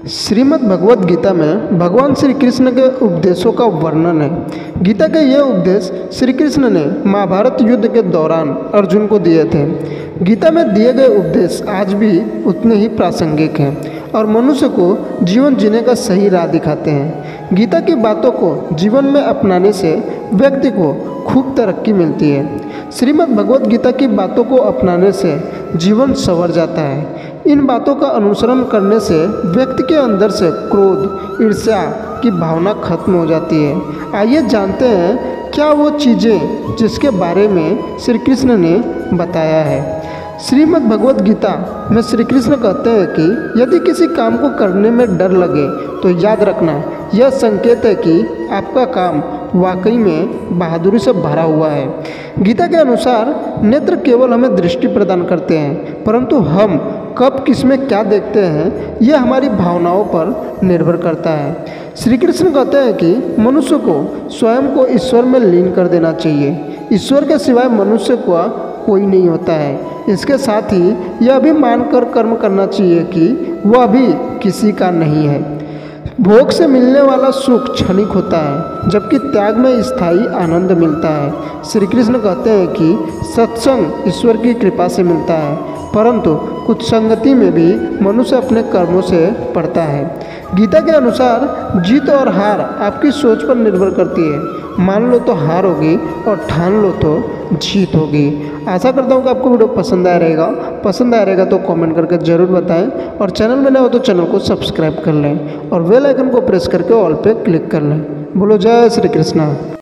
श्रीमद् भगवद गीता में भगवान श्री कृष्ण के उपदेशों का वर्णन है। गीता के यह उपदेश श्री कृष्ण ने महाभारत युद्ध के दौरान अर्जुन को दिए थे। गीता में दिए गए उपदेश आज भी उतने ही प्रासंगिक हैं और मनुष्य को जीवन जीने का सही राह दिखाते हैं। गीता की बातों को जीवन में अपनाने से व्यक्ति को खूब तरक्की मिलती है। श्रीमद् भगवद गीता की बातों को अपनाने से जीवन संवर जाता है। इन बातों का अनुसरण करने से व्यक्ति के अंदर से क्रोध, ईर्ष्या की भावना खत्म हो जाती है। आइए जानते हैं क्या वो चीज़ें जिसके बारे में श्री कृष्ण ने बताया है। श्रीमद् भगवद गीता में श्री कृष्ण कहते हैं कि यदि किसी काम को करने में डर लगे तो याद रखना यह संकेत है कि आपका काम वाकई में बहादुरी से भरा हुआ है। गीता के अनुसार नेत्र केवल हमें दृष्टि प्रदान करते हैं, परंतु हम कब किस में क्या देखते हैं यह हमारी भावनाओं पर निर्भर करता है। श्री कृष्ण कहते हैं कि मनुष्य को स्वयं को ईश्वर में लीन कर देना चाहिए। ईश्वर के सिवाय मनुष्य का कोई नहीं होता है। इसके साथ ही यह भी मानकर कर्म करना चाहिए कि वह भी किसी का नहीं है। भोग से मिलने वाला सुख क्षणिक होता है, जबकि त्याग में स्थायी आनंद मिलता है। श्री कृष्ण कहते हैं कि सत्संग ईश्वर की कृपा से मिलता है, परंतु कुछ संगति में भी मनुष्य अपने कर्मों से पड़ता है। गीता के अनुसार जीत और हार आपकी सोच पर निर्भर करती है। मान लो तो हार होगी और ठान लो तो जीत होगी। आशा करता हूँ कि आपको वीडियो पसंद आया रहेगा तो कमेंट करके ज़रूर बताएं और चैनल में नए हो तो चैनल को सब्सक्राइब कर लें और बेल आइकन को प्रेस करके ऑल पे क्लिक कर लें। बोलो जय श्री कृष्णा।